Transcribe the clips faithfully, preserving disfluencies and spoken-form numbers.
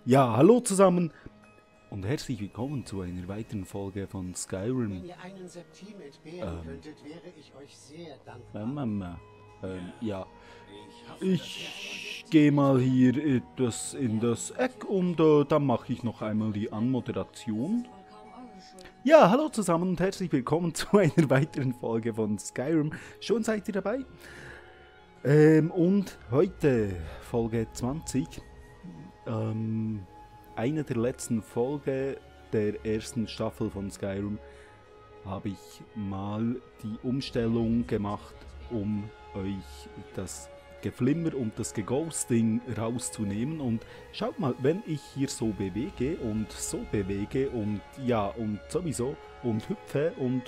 Ja, hallo zusammen und herzlich willkommen zu einer weiteren Folge von Skyrim. Wenn ihr einen Septim entbehren Ähm. könntet, wäre ich euch sehr dankbar. Ähm, ähm, äh, ähm, ja, ich gehe mal hier etwas in das Eck und äh, dann mache ich noch einmal die Anmoderation. Ja, hallo zusammen und herzlich willkommen zu einer weiteren Folge von Skyrim. Schon seid ihr dabei? Ähm, und heute Folge zwanzig. Ähm, eine der letzten Folgen der ersten Staffel von Skyrim habe ich mal die Umstellung gemacht, um euch das Geflimmer und das Geghosting rauszunehmen. Und schaut mal, wenn ich hier so bewege und so bewege und ja und sowieso und hüpfe und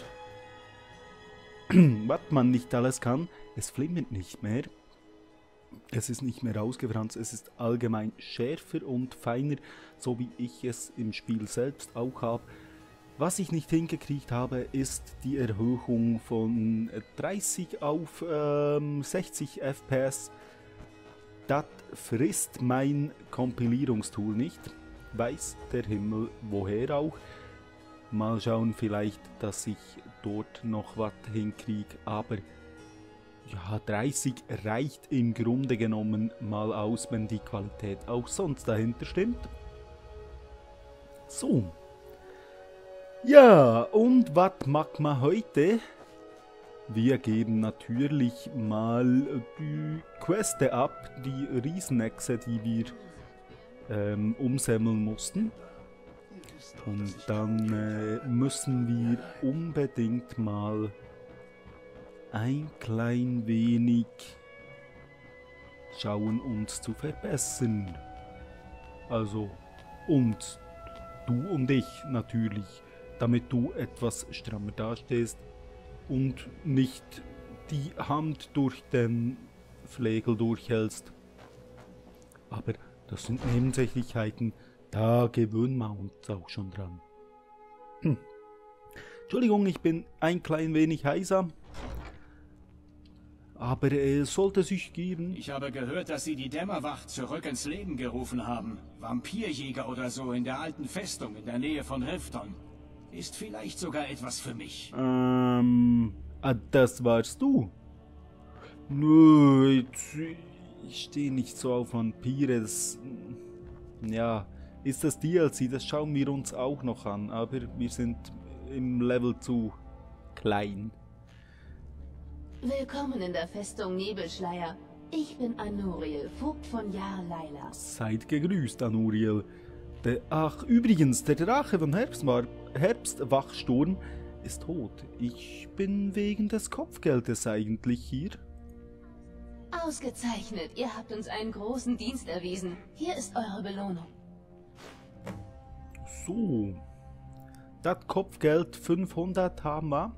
was man nicht alles kann, es flimmert nicht mehr. Es ist nicht mehr ausgefranst, es ist allgemein schärfer und feiner, so wie ich es im Spiel selbst auch habe. Was ich nicht hingekriegt habe, ist die Erhöhung von dreißig auf ähm, sechzig F P S. Das frisst mein Kompilierungstool nicht. Weiß der Himmel woher auch. Mal schauen vielleicht, dass ich dort noch was hinkriege, aber ja, dreißig reicht im Grunde genommen mal aus, wenn die Qualität auch sonst dahinter stimmt. So. Ja, und was macht man heute? Wir geben natürlich mal die Queste ab, die Riesenechse, die wir ähm, umsammeln mussten. Und dann äh, müssen wir unbedingt mal ein klein wenig schauen, uns zu verbessern. Also und du und ich natürlich, damit du etwas strammer dastehst und nicht die Hand durch den Flegel durchhältst. Aber das sind Nebensächlichkeiten, da gewöhnen wir uns auch schon dran. Hm. Entschuldigung, ich bin ein klein wenig heiser. Aber es sollte sich geben. Ich habe gehört, dass Sie die Dämmerwacht zurück ins Leben gerufen haben. Vampirjäger oder so in der alten Festung in der Nähe von Rifton. Ist vielleicht sogar etwas für mich. Ähm, ah, das warst du? Nö, ich stehe nicht so auf Vampire. Das, ja, ist das D L C? Das schauen wir uns auch noch an. Aber wir sind im Level zu klein. Willkommen in der Festung Nebelschleier. Ich bin Anuriel, Vogt von Jar Laila. Seid gegrüßt, Anuriel. Der, ach, übrigens, der Drache von Herbstwar Herbstwachsturm ist tot. Ich bin wegen des Kopfgeldes eigentlich hier. Ausgezeichnet, ihr habt uns einen großen Dienst erwiesen. Hier ist eure Belohnung. So. Das Kopfgeld fünfhundert haben wir.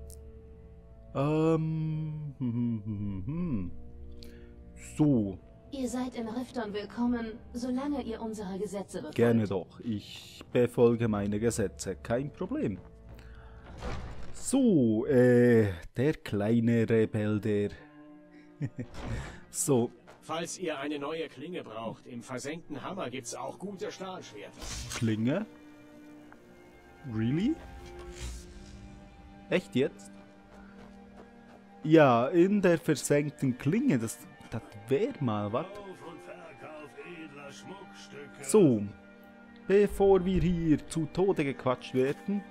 Ähm, hm, hm, hm. So. Ihr seid in Rifton willkommen, solange ihr unsere Gesetze befolgt. Gerne doch. Ich befolge meine Gesetze. Kein Problem. So, äh, der kleine Rebell, der... so. Falls ihr eine neue Klinge braucht, im versenkten Hammer gibt's auch gute Stahlschwerter. Klinge? Really? Echt jetzt? Ja, in der versenkten Klinge, das, das wäre mal was. So, bevor wir hier zu Tode gequatscht werden.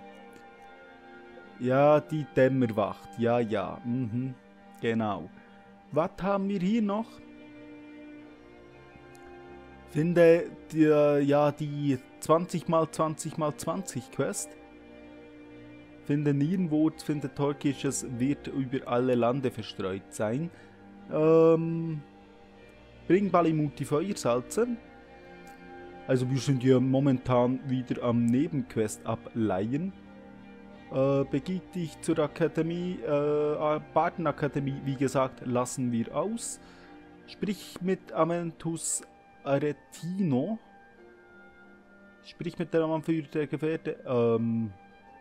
Ja, die Dämmerwacht, ja, ja, mhm, genau. Was haben wir hier noch? Finde, die, ja, die zwanzig mal zwanzig mal zwanzig Quest. Finde Nierenwurz, finde Torkisches, wird über alle Lande verstreut sein. Ähm, bring Balimuti Feuersalze. Also wir sind ja momentan wieder am Nebenquest ableihen. Äh, begib dich zur Akademie, äh, Bardenakademie, wie gesagt, lassen wir aus. Sprich mit Amentus Aretino. Sprich mit der Anführer der Gefährte. Ähm...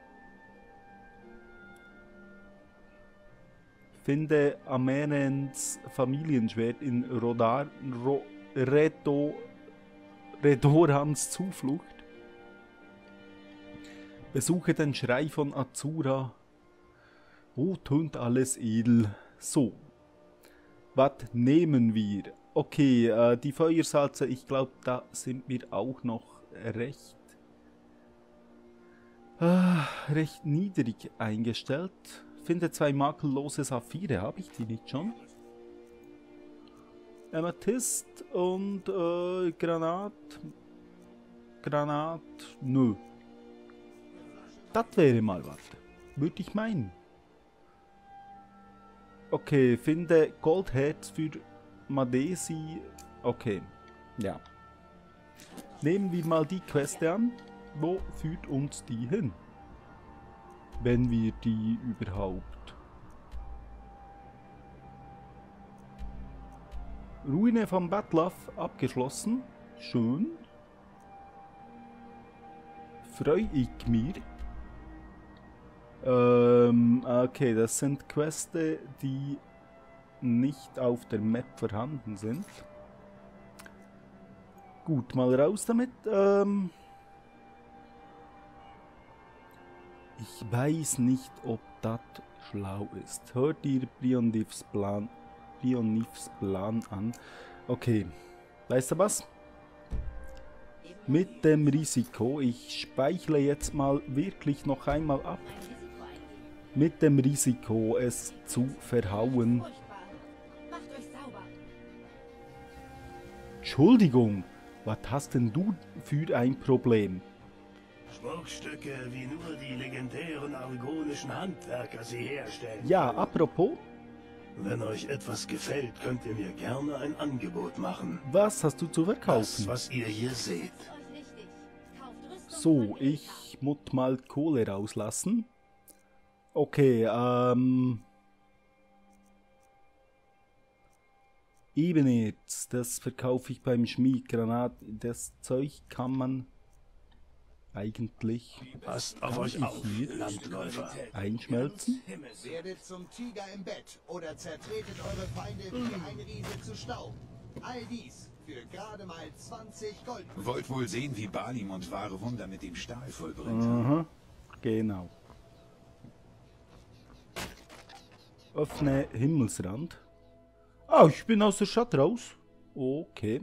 Finde Amenens Familienschwert in Rodar, Ro, Reto, Redorans Zuflucht. Besuche den Schrei von Azura. Oh, tönt alles edel. So. Was nehmen wir? Okay, äh, die Feuersalze, ich glaube, da sind wir auch noch recht, äh, recht niedrig eingestellt. Finde zwei makellose Saphire, habe ich die nicht schon? Amethyst und äh, Granat. Granat, nö. Das wäre mal was, würde ich meinen. Okay, finde Goldherz für Madesi. Okay, ja. Nehmen wir mal die Quest an. Wo führt uns die hin? Wenn wir die überhaupt... Ruine von Batlaf abgeschlossen. Schön. Freue ich mich. Ähm, okay, das sind Quests, die nicht auf der Map vorhanden sind. Gut, mal raus damit. Ähm, ich weiß nicht, ob das schlau ist. Hört ihr Brionifs Plan, Brionifs Plan an? Okay, weißt du was? Mit dem Risiko, ich speichle jetzt mal wirklich noch einmal ab. Mit dem Risiko, es zu verhauen. Entschuldigung, was hast denn du für ein Problem? Schmuckstücke, wie nur die legendären argonischen Handwerker sie herstellen. Ja, apropos. Wenn euch etwas gefällt, könnt ihr mir gerne ein Angebot machen. Was hast du zu verkaufen? Das, was ihr hier seht. So, ich muss mal Kohle rauslassen. Okay, ähm... Ebenerz, das verkaufe ich beim Schmied. Granat, das Zeug kann man eigentlich Passt auf euch auf, Landläufer. einschmelzen. Werdet zum Tiger im Bett oder zertretet eure Feinde wie ein Riese zu Staub. All dies für gerade mal zwanzig Gold. Wollt wohl sehen, wie Balimont wahre Wunder mit dem Stahl vollbringt. Aha, genau. Öffne Himmelsrand. Ah, ich bin aus der Stadt raus. Okay.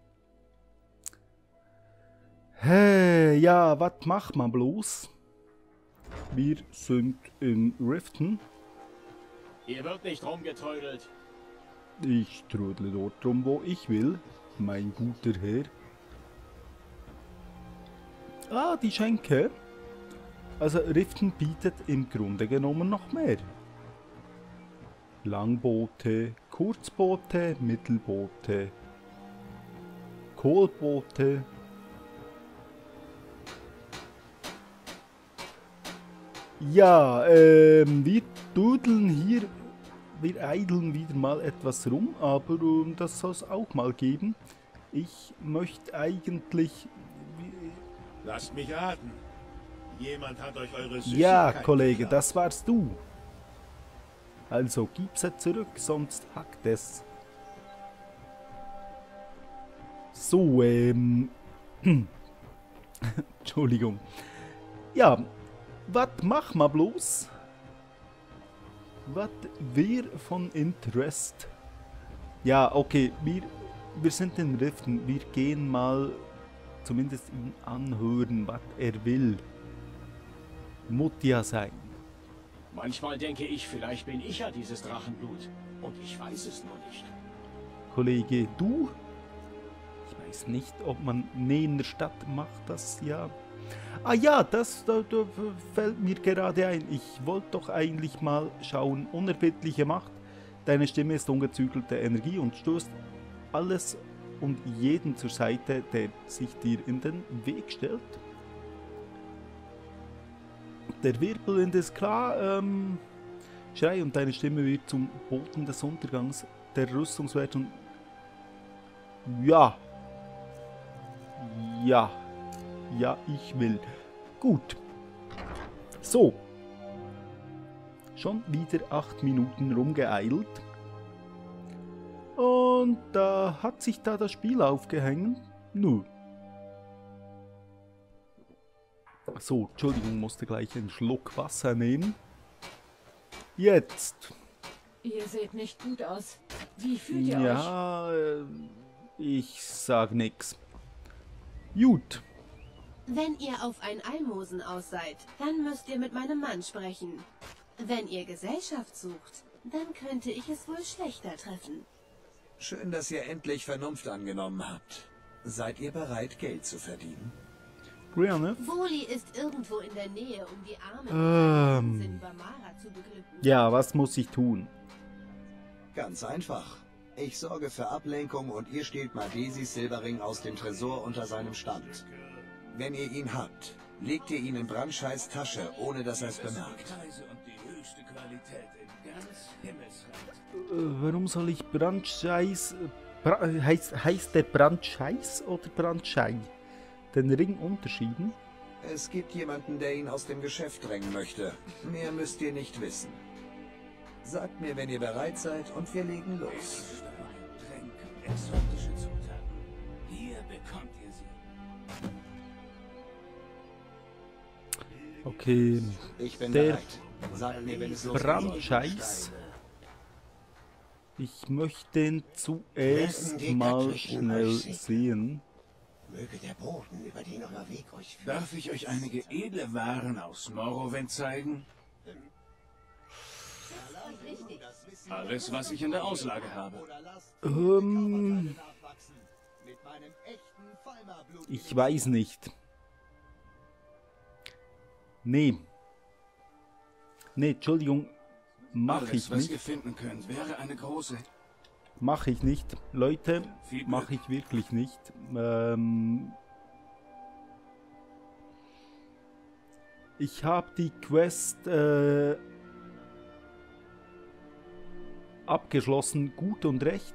Hey, ja, was macht man bloß? Wir sind in Riften. Hier wird nicht rumgetrödelt. Ich trödle dort rum, wo ich will, mein guter Herr. Ah, die Schenke. Also Riften bietet im Grunde genommen noch mehr. Langboote, Kurzboote, Mittelboote, Kohlboote. Ja, ähm, wir dudeln hier, wir eideln wieder mal etwas rum, aber ähm, das soll es auch mal geben. Ich möchte eigentlich... Lasst mich raten. Jemand hat euch eure Süßigkeit Ja, Kollege, geklaut. das warst du. Also gib sie zurück, sonst hackt es. So, ähm... Entschuldigung. Ja, was machen wir bloß? Was wäre von Interest? Ja, okay, wir, wir sind in Riften. Wir gehen mal zumindest ihn anhören, was er will. Muss ja sein. Manchmal denke ich, vielleicht bin ich ja dieses Drachenblut. Und ich weiß es nur nicht. Kollege, du? Ich weiß nicht, ob man neben der Stadt macht das ja. Ah ja, das da, da fällt mir gerade ein. Ich wollte doch eigentlich mal schauen. Unerbittliche Macht. Deine Stimme ist ungezügelte Energie und stößt alles und jeden zur Seite, der sich dir in den Weg stellt. Der Wirbelwind ist klar. Ähm, Schrei und deine Stimme wird zum Boten des Untergangs. Der Rüstungswert und... Ja. Ja. Ja, ich will. Gut. So. Schon wieder acht Minuten rumgeeilt. Und da hat sich da das Spiel aufgehängt. Nö. So, Entschuldigung, musste gleich einen Schluck Wasser nehmen. Jetzt. Ihr seht nicht gut aus. Wie fühlt ihr euch? Ja, äh, ich sag nix. Gut. Wenn ihr auf ein Almosen aus seid, dann müsst ihr mit meinem Mann sprechen. Wenn ihr Gesellschaft sucht, dann könnte ich es wohl schlechter treffen. Schön, dass ihr endlich Vernunft angenommen habt. Seid ihr bereit, Geld zu verdienen? Gerne. Woli ist irgendwo in der Nähe, um die armen Ähm. in Bamara zu beglücken. Ja, was muss ich tun? Ganz einfach. Ich sorge für Ablenkung und ihr stehlt Madesis Silberring aus dem Tresor unter seinem Stand. Wenn ihr ihn habt, legt ihr ihn in Brandscheiß Tasche, ohne dass er es bemerkt. Preise und die höchste Qualität in ganz Himmelsland. Äh, warum soll ich Brandscheiß... Bra heißt, heißt der Brandscheiß oder Brandschei? Den Ring unterschieden? Es gibt jemanden, der ihn aus dem Geschäft drängen möchte. Mehr müsst ihr nicht wissen. Sagt mir, wenn ihr bereit seid, und wir legen los. Tränke, exotische Zutaten. Hier bekommt ihr sie. Okay, Ich bin Der bereit. Sagt mir, wenn es losgeht. Brandscheiß. Ich möchte den zuerst Wessen die mal Göttlichen schnell euch segnen. sehen. Möge der Boden, über den euer Weg euch führt. Darf ich euch einige edle Waren aus Morrowind zeigen? Alles, was ich in der Auslage habe. Ähm, ich weiß nicht. Nee. Nee, Entschuldigung. Mach Alles, ich was nicht. ihr finden könnt, wäre eine große... Mach ich nicht. Leute, Viel Glück. mach ich wirklich nicht. Ähm, ich habe die Quest äh, abgeschlossen, gut und recht.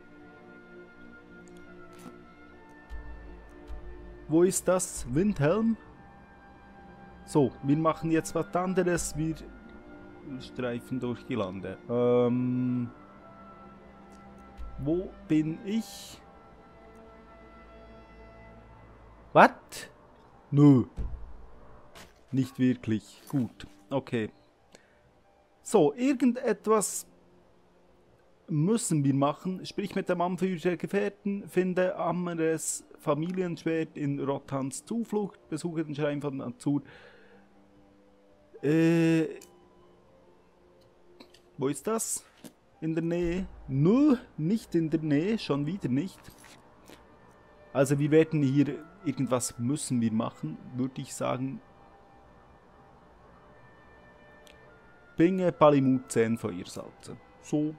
Wo ist das? Windhelm? So, wir machen jetzt was anderes. Wir streifen durch die Lande. Ähm... Wo bin ich? Was? Nö. Nicht wirklich. Gut. Okay. So, irgendetwas müssen wir machen. Sprich mit dem Anführer der Gefährten, finde Amres Familienschwert in Rothans Zuflucht, besuche den Schrein von Azur. Äh... Wo ist das? In der Nähe? Nö, nicht in der Nähe, schon wieder nicht. Also wir werden hier, irgendwas müssen wir machen, würde ich sagen. Bringe Palimut zehn Feuersalze. So.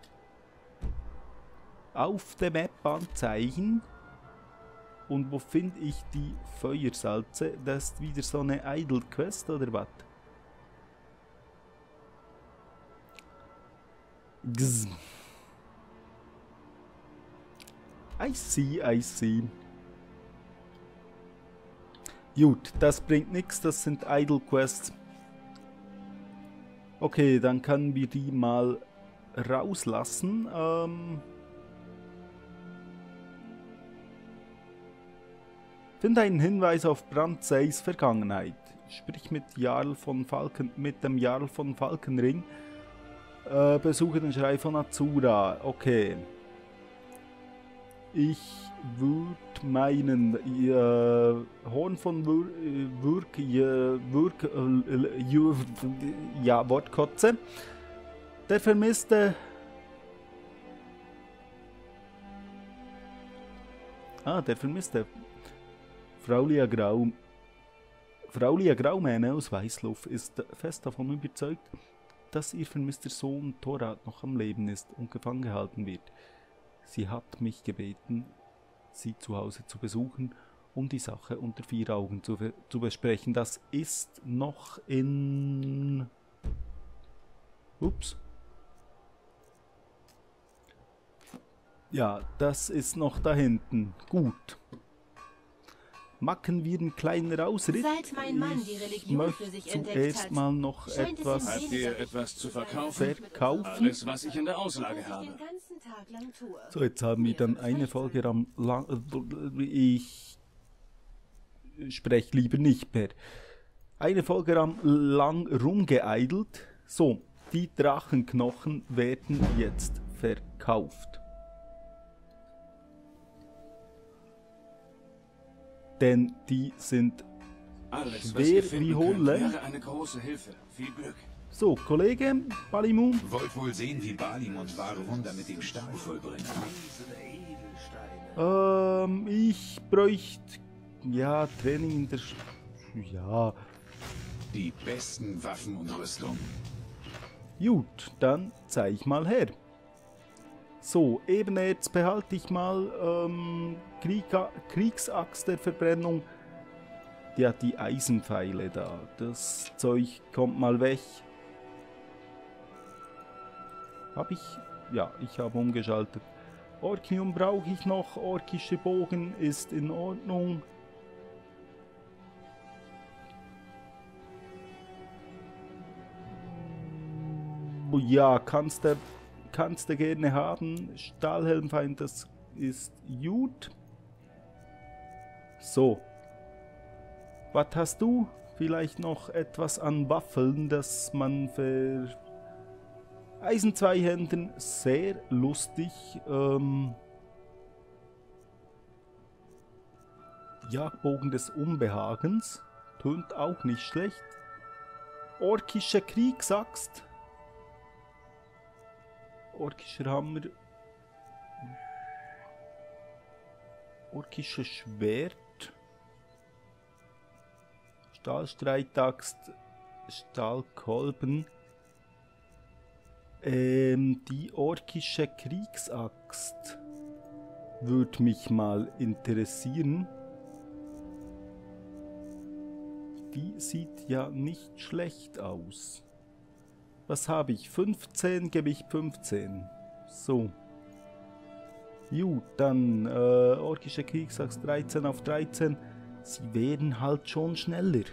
Auf der Map anzeigen. Und wo finde ich die Feuersalze? Das ist wieder so eine Idle Quest oder was? Gz. I see, I see. Gut, das bringt nichts, das sind Idle Quests. Okay, dann können wir die mal rauslassen. Ähm Finde einen Hinweis auf Brandseis Vergangenheit. Sprich mit Jarl von Falken, mit dem Jarl von Falkenring. Äh, besuche den Schrei von Azura. Okay. Ich würde meinen äh, Horn von Wür äh, Würk, äh, Würk äh, äh, ja, Wortkotze. Der vermisste... Ah, der vermisste... Fraulia Grau... Fraulia Graumähne aus Weißluff ist fest davon überzeugt, dass ihr vermisster Sohn Thorat noch am Leben ist und gefangen gehalten wird. Sie hat mich gebeten, sie zu Hause zu besuchen, um die Sache unter vier Augen zu, zu besprechen. Das ist noch in... Ups. Ja, das ist noch da hinten. Gut. Machen wir einen kleinen Ausritt. Seit mein Mann die Religion für sich Ich möchte entdeckt zuerst hat, mal noch scheint es etwas ihm Habt ihr etwas zu verkaufen? verkaufen. Alles, was ich in der was Auslage ich habe. den ganzen Tag lang tue. So, jetzt haben wir dann eine Folge am lang. Ich spreche lieber nicht mehr. eine Folge lang rumgeeidelt. So, die Drachenknochen werden jetzt verkauft. Denn die sind Alles, was schwer ihr finden wie könnt, Hulle. wäre eine große Hilfe. Viel Glück. So, Kollege Balimoon. Wollt wohl sehen, wie Balimund wahre Wunder mit dem Stahl vollbringt. Ähm, ich bräuchte, ja, Training in der, Sch ja, Die besten Waffen und Rüstung. gut, dann zeig mal her. So, Ebenerz behalte ich mal, ähm, Kriega Kriegsaxt der Verbrennung. Die hat die Eisenpfeile da, das Zeug kommt mal weg. Hab ich, ja, ich habe umgeschaltet. Orkium brauche ich noch, orkische Bogen ist in Ordnung. Ja, kannst du, kannst du gerne haben. Stahlhelmfeind, das ist gut. So. Was hast du? Vielleicht noch etwas an Waffeln, das man für Eisenzweihänden sehr lustig. Ähm, Jagdbogen des Unbehagens. Tönt auch nicht schlecht. Orkische Kriegsaxt. Orkischer Hammer. Orkisches Schwert. Stahlstreitaxt. Stahlkolben. Ähm, die orkische Kriegsaxt würde mich mal interessieren. Die sieht ja nicht schlecht aus. Was habe ich? fünfzehn, Gewicht fünfzehn. So. Gut, dann äh, orkische Kriegsaxt dreizehn auf dreizehn. Sie werden halt schon schneller.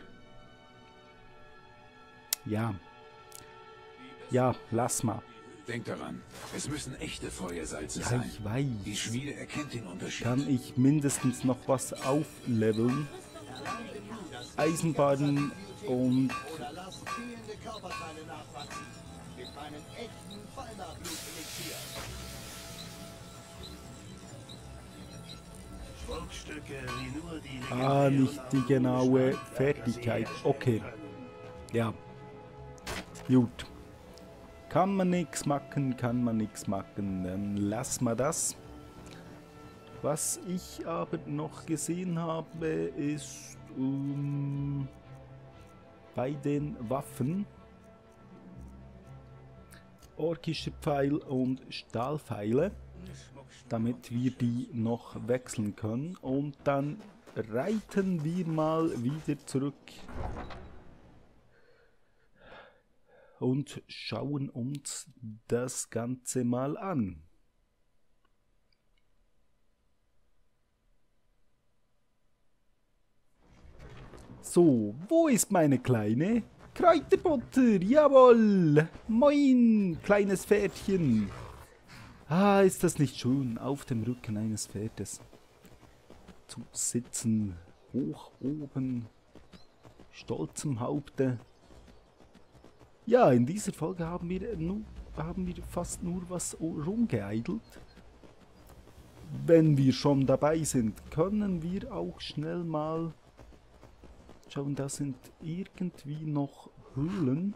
Ja. Ja, lass mal. Denk daran, es müssen echte Feuersalze Ja, sein. ich weiß. Die Schmiede erkennt den Unterschied. Kann ich mindestens noch was aufleveln. Eisenbahnen und Lasst fehlende Körperteile nachwachsen. Mit meinem echten Fallnachblut-Elixier. Schmuckstücke wie nur die Ah, legendären nicht die genaue Handwerker sie Fertigkeit. herstellen Okay. können. ja. Gut. Kann man nichts machen, kann man nichts machen. Dann lass mal das. Was ich aber noch gesehen habe, ist um, bei den Waffen orkische Pfeil und Stahlpfeile, damit wir die noch wechseln können. Und dann reiten wir mal wieder zurück und schauen uns das Ganze mal an. So, wo ist meine Kleine? Kräuterbutter, jawohl! Moin, kleines Pferdchen! Ah, ist das nicht schön, auf dem Rücken eines Pferdes zu sitzen, hoch oben, stolzem Haupte. Ja, in dieser Folge haben wir, nur, haben wir fast nur was rumgeeidelt. Wenn wir schon dabei sind, können wir auch schnell mal schauen, da sind irgendwie noch Höhlen,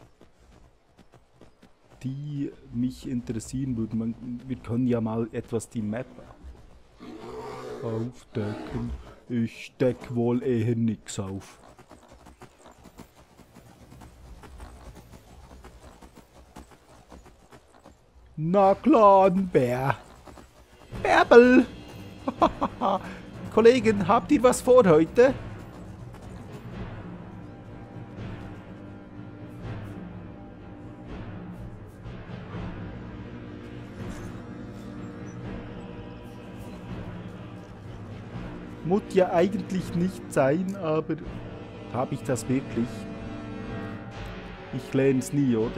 die mich interessieren würden. Man, wir können ja mal etwas die Map aufdecken. Ich deck wohl eher nix auf. Na klar, ein Bär. Bärbel! Kollegen, habt ihr was vor heute? Muss ja eigentlich nicht sein, aber habe ich das wirklich? Ich lerne es nie, oder?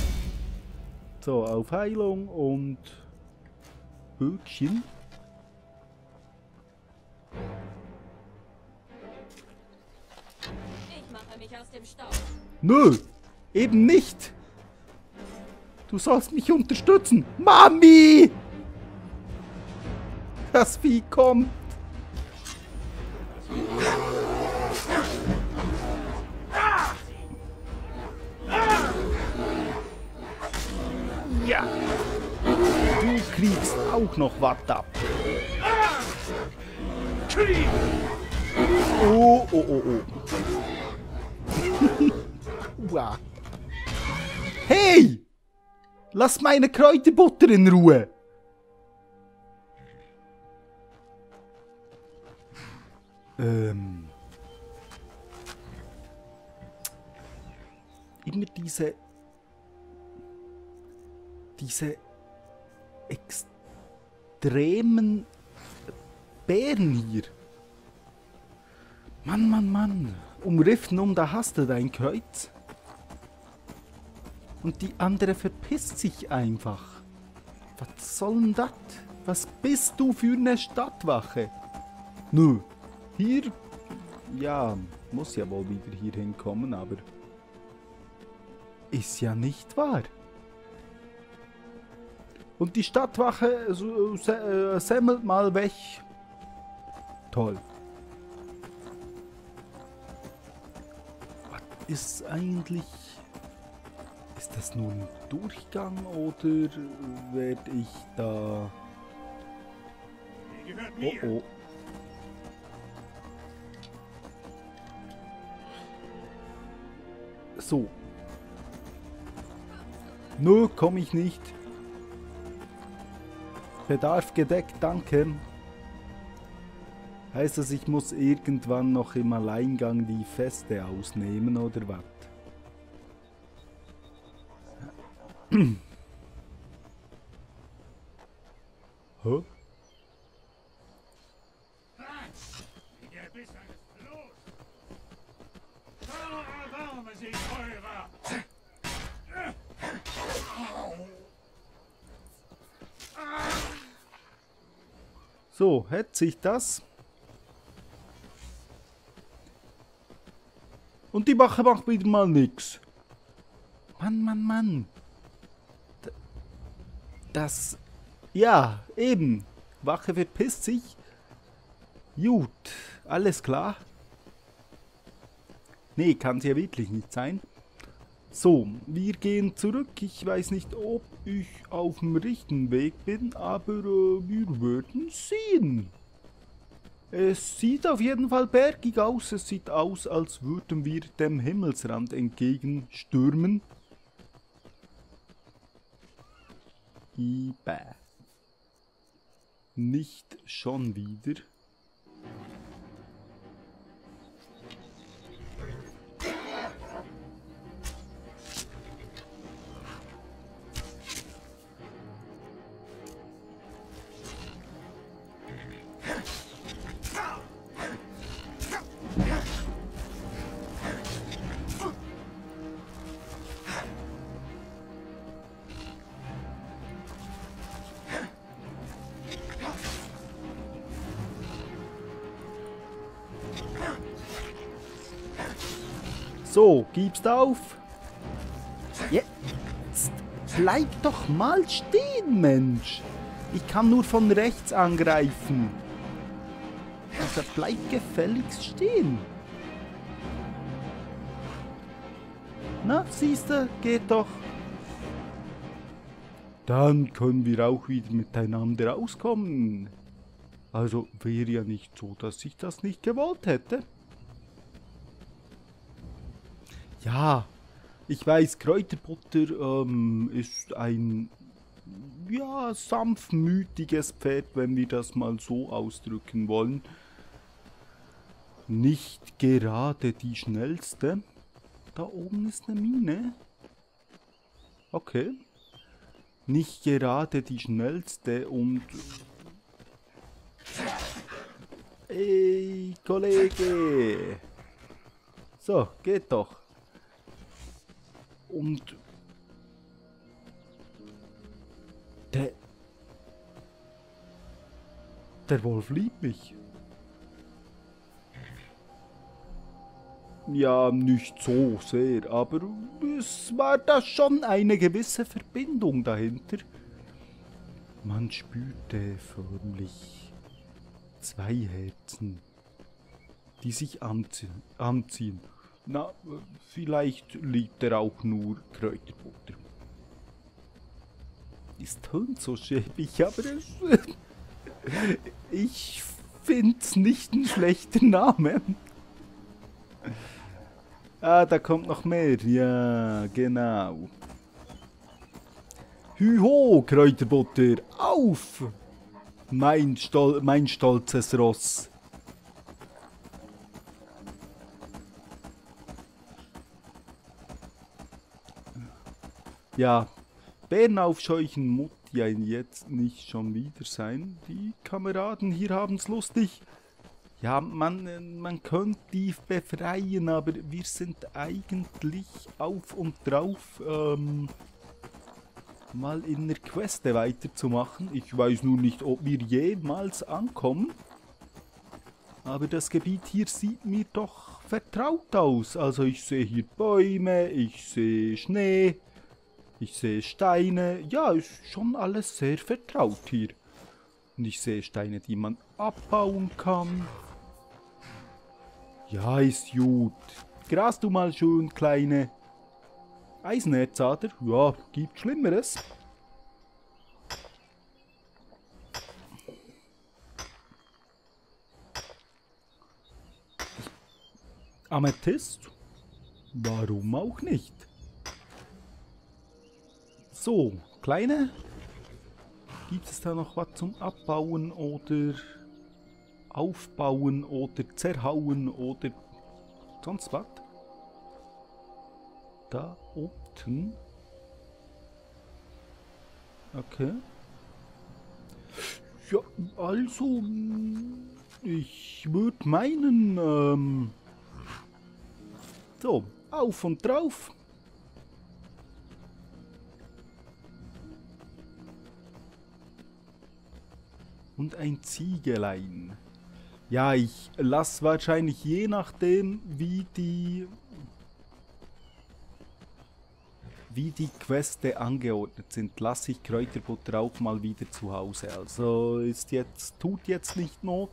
So, auf Heilung und Böckchen. mich aus dem Staub. Nö, eben nicht. Du sollst mich unterstützen. Mami! Das Vieh kommt. Ja. Du kriegst auch noch was ab. Oh, oh, oh, oh. Wow. Hey! Lass meine Kräuterbutter in Ruhe. Ähm. Immer diese... Diese... extremen Bären hier. Mann, Mann, Mann. Um Riften, da hast du dein Kreuz. Und die andere verpisst sich einfach. Was soll denn das? Was bist du für eine Stadtwache? Nö. Hier, ja, muss ja wohl wieder hier hinkommen, aber ist ja nicht wahr. Und die Stadtwache äh, semmelt mal weg. Toll. Was ist eigentlich... Ist das nur ein Durchgang oder werde ich da... Oh oh. So. Nö, komme ich nicht. Bedarf gedeckt, danke. Heißt das, ich muss irgendwann noch im Alleingang die Feste ausnehmen oder was? Hä? So, hätte sich das. Und die Wache macht wieder mal nix. Mann, Mann, Mann. Das... Ja, eben. Wache verpisst sich. Gut, alles klar. Nee, kann es ja wirklich nicht sein. So, wir gehen zurück. Ich weiß nicht, ob ich auf dem richtigen Weg bin, aber äh, wir werden sehen. Es sieht auf jeden Fall bergig aus. Es sieht aus, als würden wir dem Himmelsrand entgegenstürmen. Ibä. Nicht schon wieder. So, gibst auf. Jetzt bleib doch mal stehen, Mensch. Ich kann nur von rechts angreifen. Also bleib gefälligst stehen. Na, siehste, geht doch. Dann können wir auch wieder miteinander auskommen. Also wäre ja nicht so, dass ich das nicht gewollt hätte. Ja, ich weiß, Kräuterbutter ähm, ist ein, ja, sanftmütiges Pferd, wenn wir das mal so ausdrücken wollen. Nicht gerade die schnellste. Da oben ist eine Mine. Okay. Nicht gerade die schnellste und... Ey, Kollege! So, geht doch. Und der, der Wolf liebt mich. Ja, nicht so sehr, aber es war da schon eine gewisse Verbindung dahinter. Man spürte förmlich zwei Herzen, die sich anzie anziehen. Na, vielleicht liebt er auch nur Kräuterbutter. Es tönt so schäbig, aber es, ich find's nicht ein schlechter Name. Ah, da kommt noch mehr. Ja, genau. Hüho, Kräuterbutter, auf! Mein, Stol mein stolzes Ross. Ja, Bären aufscheuchen muss ja jetzt nicht schon wieder sein. Die Kameraden hier haben's lustig. Ja, man, man könnte die befreien, aber wir sind eigentlich auf und drauf, ähm, mal in der Queste weiterzumachen. Ich weiß nur nicht, ob wir jemals ankommen. Aber das Gebiet hier sieht mir doch vertraut aus. Also ich sehe hier Bäume, ich sehe Schnee, ich sehe Steine. Ja, ist schon alles sehr vertraut hier. Und ich sehe Steine, die man abbauen kann. Ja, ist gut. Gras du mal schön, kleine Eisenerzader. Ja, gibt Schlimmeres. Amethyst? Warum auch nicht? So, kleine. Gibt es da noch was zum Abbauen oder Aufbauen oder Zerhauen oder sonst was? Da unten. Okay. Ja, also, ich würde meinen, ähm, so, auf und drauf. Und ein Ziegelein. Ja, ich lasse wahrscheinlich je nachdem, wie die wie die Queste angeordnet sind, lasse ich Kräuterbutter auch mal wieder zu Hause. Also ist jetzt, tut jetzt nicht Not,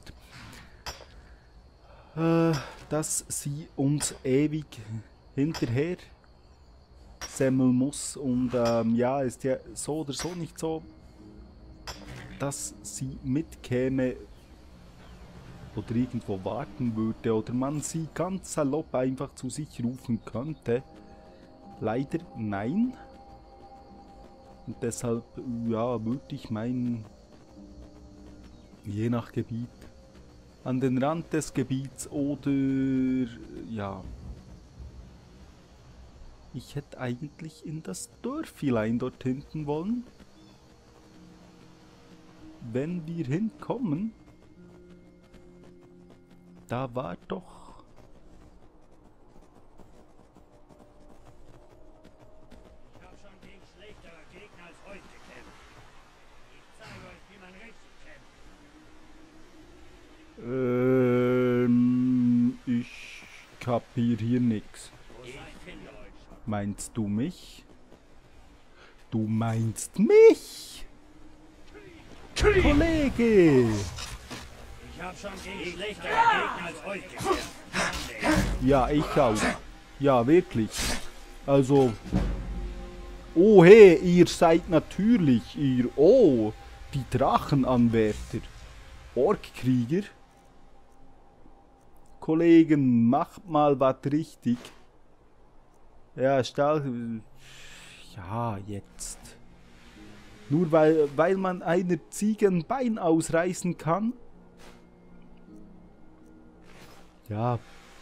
äh, dass sie uns ewig hinterher semmeln muss. Und ähm, ja, ist ja so oder so nicht so, dass sie mitkäme oder irgendwo warten würde oder man sie ganz salopp einfach zu sich rufen könnte. Leider nein. Und deshalb, ja, würde ich meinen, je nach Gebiet, an den Rand des Gebiets oder, ja, ich hätte eigentlich in das Dörflein dort hinten wollen. Wenn wir hinkommen, da war doch Ähm, ich kapier hier nix. Meinst du mich? Du meinst mich? Kollege! Ich hab schon gegen schlechtere Gegner als euch gekämpft. Ja, ich auch. Ja, wirklich. Also... Oh hey, ihr seid natürlich, ihr... Oh, die Drachenanwärter. Orkkrieger. Kollegen, macht mal was richtig. Ja, Stahl... Ja, jetzt. Nur weil, weil man einer Ziege ein Bein ausreißen kann. Ja.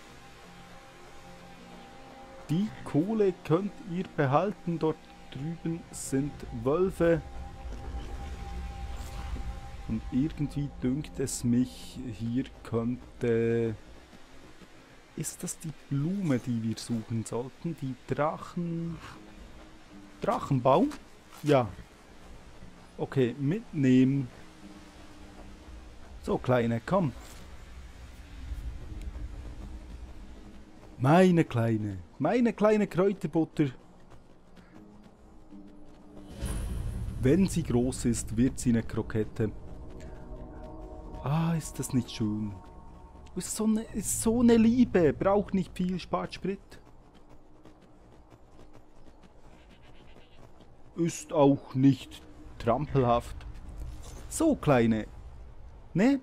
Die Kohle könnt ihr behalten. Dort drüben sind Wölfe. Und irgendwie dünkt es mich, hier könnte... Ist das die Blume, die wir suchen sollten? Die Drachen... Drachenbaum? Ja. Okay, mitnehmen. So, Kleine, komm. Meine kleine, meine kleine Kräuterbutter. Wenn sie groß ist, wird sie eine Krokette. Ah, ist das nicht schön. Ist so eine, ist so eine Liebe. Braucht nicht viel, spart Sprit. Ist auch nicht trampelhaft. So, Kleine. Ne?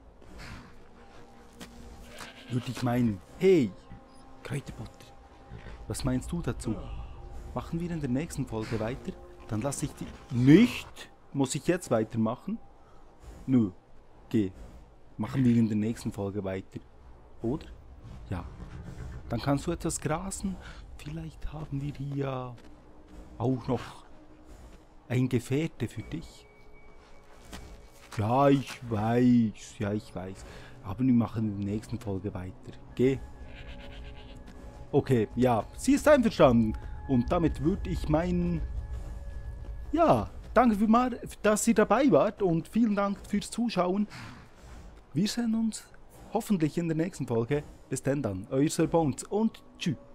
Würde ich meinen. Hey, Kräuterbutter. Was meinst du dazu? Machen wir in der nächsten Folge weiter? Dann lasse ich die... Nicht? Muss ich jetzt weitermachen? Nö. Geh. Machen wir in der nächsten Folge weiter. Oder? Ja. Dann kannst du etwas grasen. Vielleicht haben wir hier auch noch ein Gefährte für dich. Ja, ich weiß. Ja, ich weiß. Aber wir machen in der nächsten Folge weiter. Geh. Okay, ja. Sie ist einverstanden. Und damit würde ich meinen... Ja, danke für mal, dass ihr dabei wart und vielen Dank fürs Zuschauen. Wir sehen uns hoffentlich in der nächsten Folge. Bis denn dann, euer Sir Bones und tschüss.